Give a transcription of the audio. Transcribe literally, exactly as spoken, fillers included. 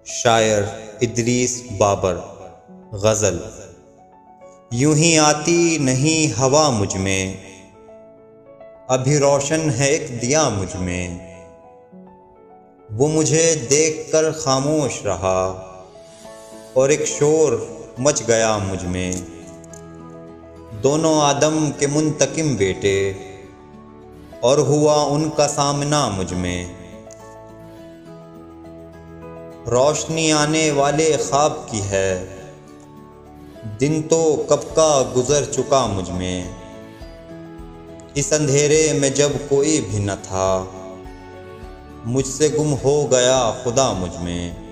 शायर इदरीस बाबर। गज़ल। यूं ही आती नहीं हवा मुझ में, अभी रोशन है एक दिया मुझ में। वो मुझे देख कर खामोश रहा और एक शोर मच गया मुझ में। दोनों आदम के मुंतकिम बेटे और हुआ उनका सामना मुझ में। रोशनी आने वाले ख्वाब की है, दिन तो कब का गुजर चुका मुझ में। इस अंधेरे में जब कोई भी न था, मुझसे गुम हो गया खुदा मुझ में।